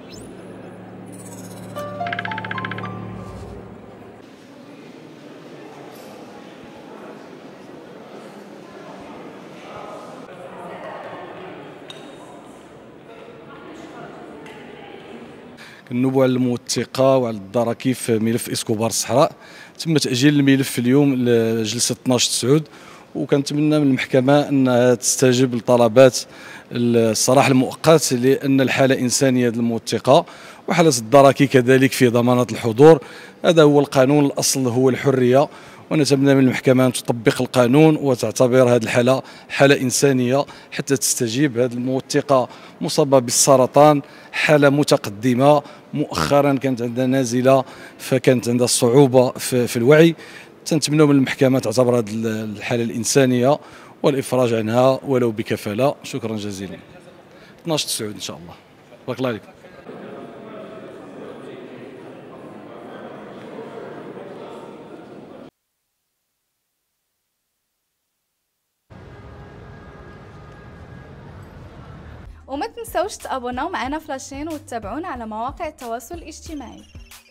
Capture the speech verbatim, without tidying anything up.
كنوبوا على الموثقه وعلى الدراكي في ملف اسكوبار الصحراء. تم تاجيل الملف اليوم لجلسه اثناش تسعود، وكنتمنى من المحكمه انها تستجيب لطلبات الصراح المؤقت، لان الحاله انسانيه الموثقه وحاله الدراكي كذلك في ضمانه الحضور. هذا هو القانون، الاصل هو الحريه، ونتمنى من المحكمه ان تطبق القانون وتعتبر هذه الحاله حاله انسانيه حتى تستجيب. هذه الموثقه مصابه بالسرطان، حاله متقدمه، مؤخرا كانت عندها نازله فكانت عندها صعوبه في, في الوعي. تنتمنى من المحكمه تعتبر هذه الحاله الانسانيه والافراج عنها ولو بكفاله. شكرا جزيلا. اثناش تسعود ان شاء الله. بارك الله عليك. وما تنسوش تابوناو معنا فلاشين وتتابعونا على مواقع التواصل الاجتماعي.